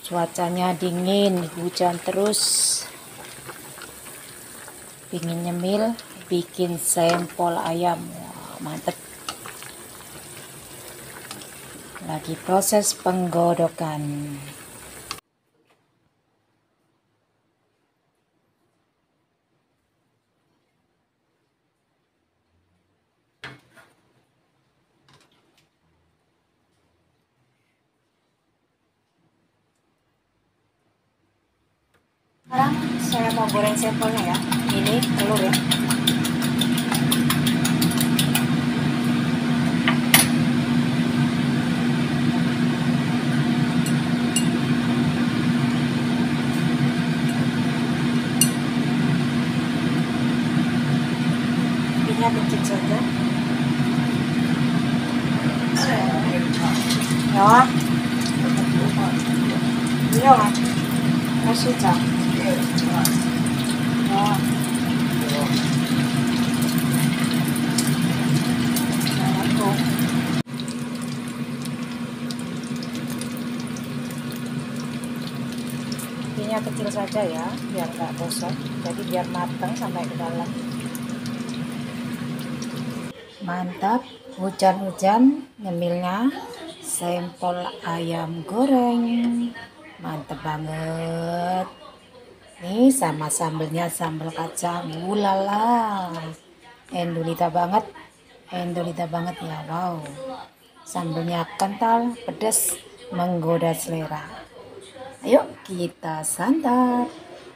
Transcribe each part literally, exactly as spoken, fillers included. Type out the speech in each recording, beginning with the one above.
Cuacanya dingin, hujan terus. Pingin nyemil, bikin sempol ayam. Wah, mantep. Lagi proses penggodokan. Sekarang saya mau goreng sempolnya ya. Ini telur ya. Apinya kecil saja. Ya. Iya kan? Masih cak. Ya. Apinya kecil saja ya, biar nggak gosong. Jadi biar matang sampai ke dalam. Mantap, hujan-hujan nyemilnya sempol ayam goreng. Mantep banget. Nih sama sambelnya sambal kacang. Ulala. Endulita banget. Endulita banget ya. Wow. Sambelnya kental, pedas, menggoda selera. Ayo kita santap.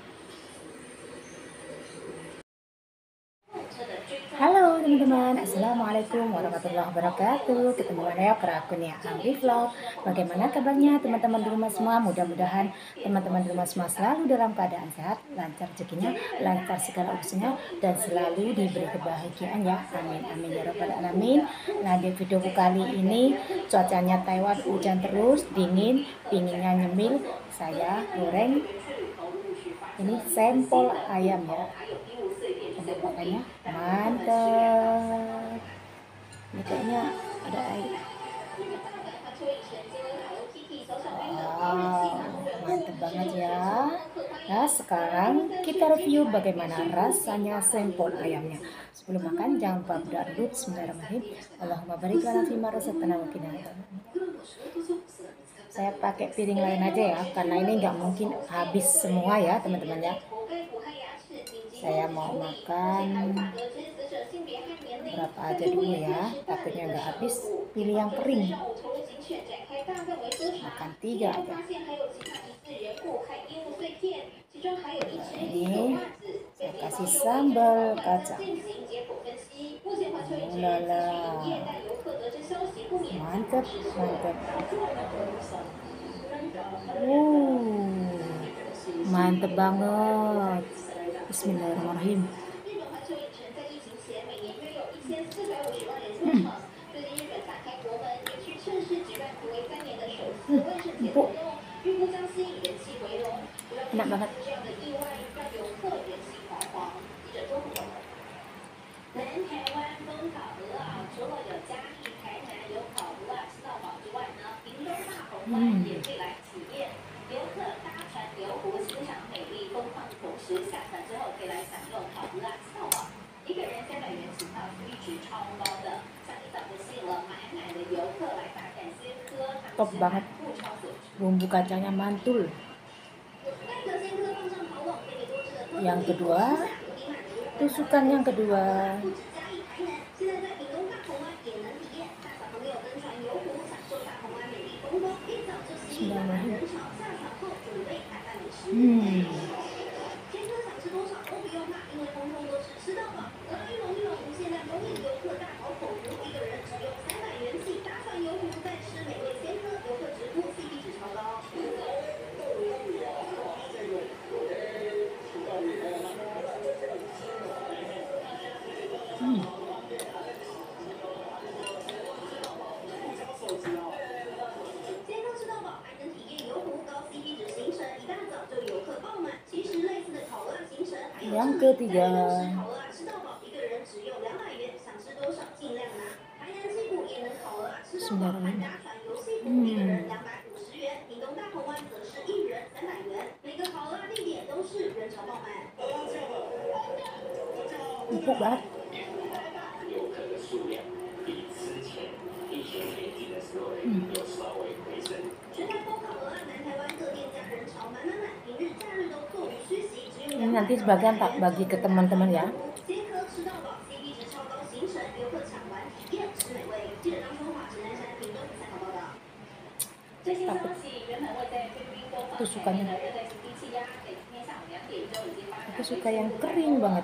Halo teman-teman, assalamualaikum warahmatullahi wabarakatuh. Ketemu lagi ke akunnya Ambi Vlog. Bagaimana kabarnya teman-teman di rumah semua? Mudah-mudahan teman-teman di rumah semua selalu dalam keadaan sehat, lancar rezekinya, lancar segala urusannya, dan selalu diberi kebahagiaan ya. Amin amin ya rabbal alamin. Nah, di video kali ini cuacanya Taiwan hujan terus, dingin, pinginnya nyemil. Saya goreng ini sempol ayam ya. Penampakannya mantap. Ini kayaknya ada air. Wow, mantap banget ya. Nah, sekarang kita review bagaimana rasanya sempol ayamnya. Sebelum makan jangan lupa berdoa dulu. Bismillahirrahmanirrahim. Allahumma barik lana fima razaqtana wa qina adzabannar. Saya pakai piring lain aja ya, karena ini nggak mungkin habis semua ya teman-teman ya. Saya mau makan berapa aja dulu ya, takutnya nggak habis. Pilih yang kering, makan tiga aja. Nah, ini saya kasih sambal kacang. Ulala, mantep mantep. Uh, mantep banget. Bismillahirrahmanirrahim. Hmm. Hmm, empuk. Enak banget. Hmm. Top banget, bumbu kacangnya mantul. Yang kedua, tusukan yang kedua. Bismillahirrahmanirrahim. Hmm. Hmm. Yang ketiga, Bismillahirrahmanirrahim. Hmm. empuk banget. Hmm. Ini nanti sebagian tak bagi ke teman-teman ya. Takut aku sukanya, aku suka yang kering banget.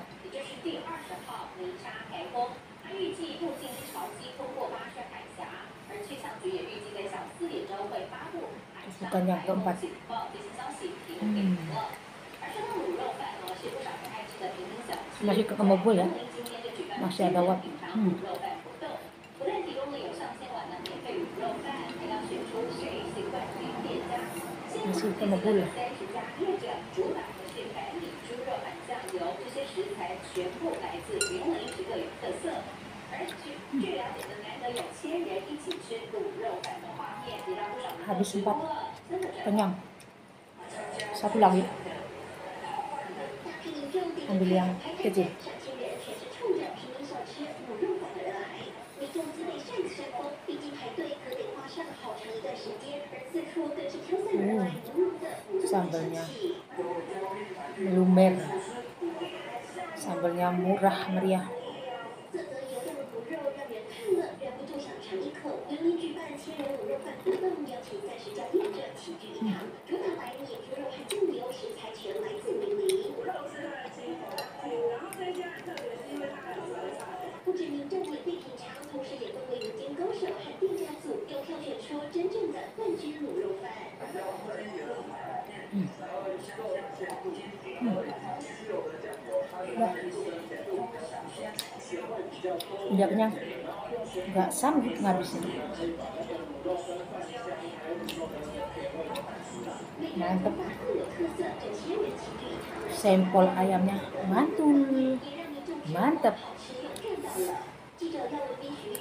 Bukan yang keempat. Hmm. Masih ke kemobul ya, masih ada wap. Hmm. Masih ke kemobul ya. Habis empat, kenyang. Satu lagi, ambil yang kecil. Hmm, sambalnya melumer, sambalnya murah meriah. Hmm. Hmm. Hmm. Udah. Udah kenyang, nggak sanggup ngabisin. Mantep, sempol ayamnya mantul, mantep.